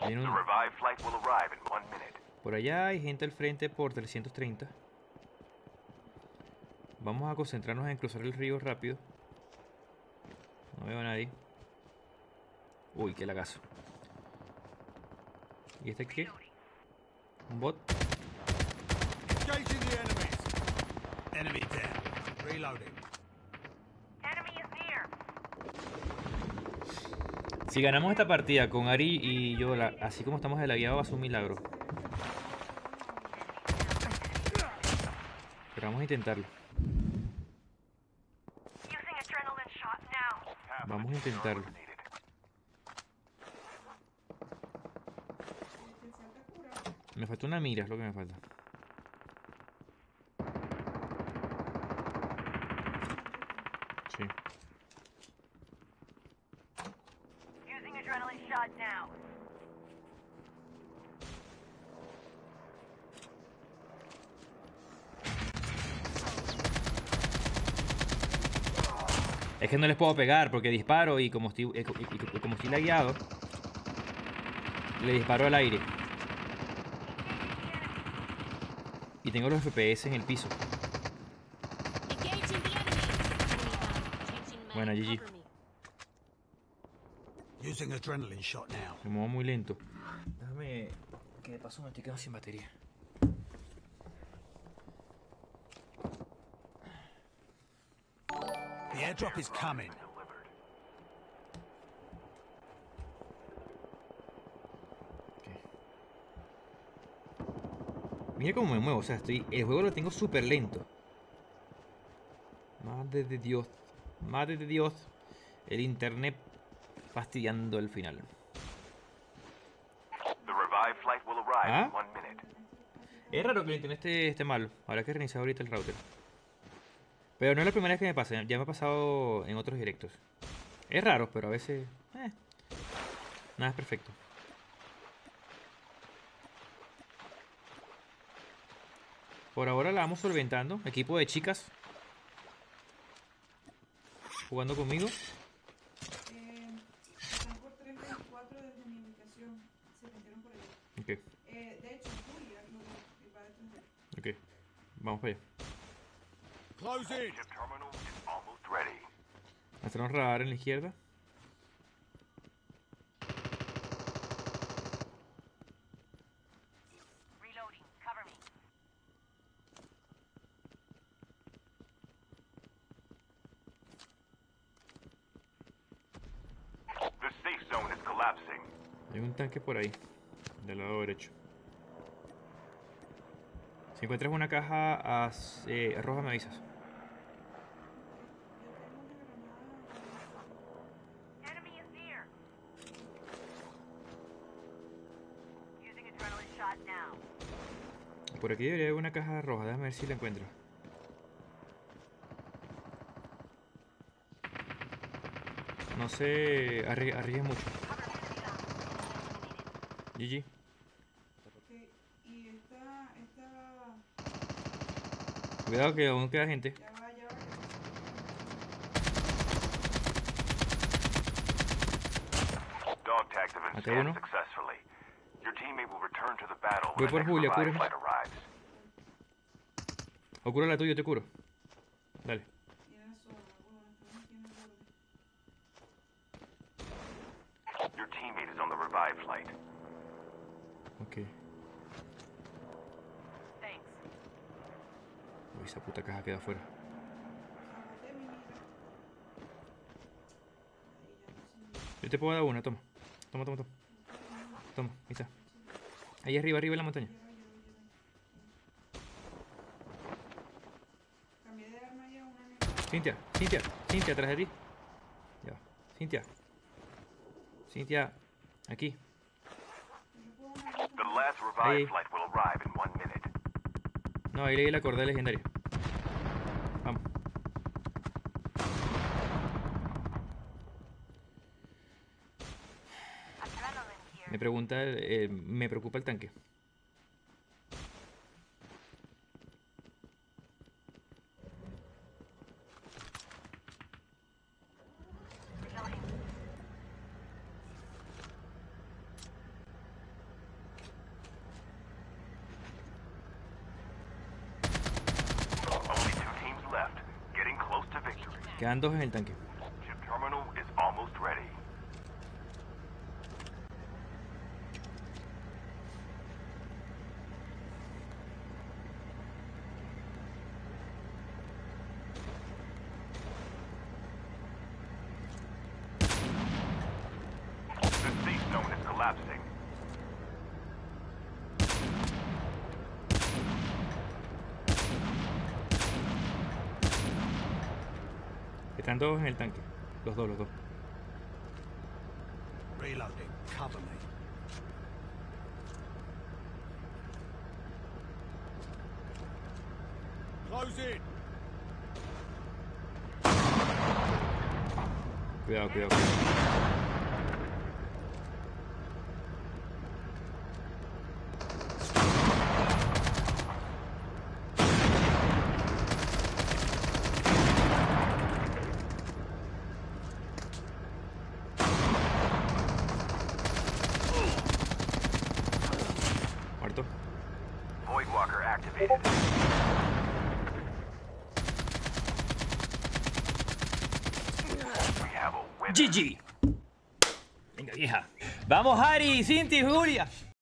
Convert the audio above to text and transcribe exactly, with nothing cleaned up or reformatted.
Viene un... Por allá hay gente al frente por trescientos treinta. Vamos a concentrarnos en cruzar el río rápido. No veo a nadie. Uy, qué lagazo. ¿Y este qué? ¿Un bot? Enemy down. Reloading. Si ganamos esta partida con Ari y yo, la, así como estamos de lagueado, va a ser un milagro. Pero vamos a intentarlo. Vamos a intentarlo. Me falta una mira, es lo que me falta. Sí. Es que no les puedo pegar porque disparo y como estoy, y como estoy lagueado, le disparo al aire. Y tengo los F P S en el piso. Bueno, G G. Using adrenaline shot now. Me muevo muy lento. Déjame... que de paso me estoy quedando sin batería. The airdrop is coming. Okay. Mira cómo me muevo, o sea, estoy... el juego lo tengo súper lento. Madre de Dios. Madre de Dios. El internet fastidiando el final. ¿Ah? Es raro que el internet esté, esté malo. Habrá que reiniciar ahorita el router. Pero no es la primera vez que me pasa. Ya me ha pasado en otros directos. Es raro, pero a veces... Eh, nada es perfecto. Por ahora la vamos solventando. Equipo de chicas jugando conmigo. Eh, están por tres veinticuatro desde mi ubicación. Se metieron por allá. Ok. Eh, de hecho, Julia lo vi, va detrás de él. Ok. Vamos para allá. Close in. Hacer un radar en la izquierda. Hay un tanque por ahí, del lado derecho. Si encuentras una caja as, eh, roja, me avisas. Por aquí debería haber una caja roja, déjame ver si la encuentro. No sé, arri arriesgues mucho. G G. Okay. Y esta, esta... Cuidado que aún queda gente. Ya va, ya va. Maté uno. Voy por Julia, cúreme. O cura la tuya, yo te curo. Dale. Tiene zona, bueno, no tiene borde. Ok. Uy, esa puta caja queda afuera. Aguanté mi mira. Ahí ya no se me... Yo te puedo dar una, toma. Toma, toma, toma. Toma, ahí está. Ahí arriba, arriba en la montaña. Cambié de arma ya a una negra. Cintia, Cintia, Cintia, atrás de ti. Ya va. Cintia. Cintia, aquí. Ahí. No, ahí leí la corda legendaria. Vamos. Me pregunta, eh, me preocupa el tanque. Quedan dos en el tanque. Chip terminal is almost ready. The safe zone is collapsing. Están todos en el tanque. Los dos, los dos. Reloading. Cover me. Close in. Cuidado, cuidado, cuidado. Muerto. Voidwalker activated. We have a winner. G G. Venga, vieja. Vamos, Ari, Cinti, Julia.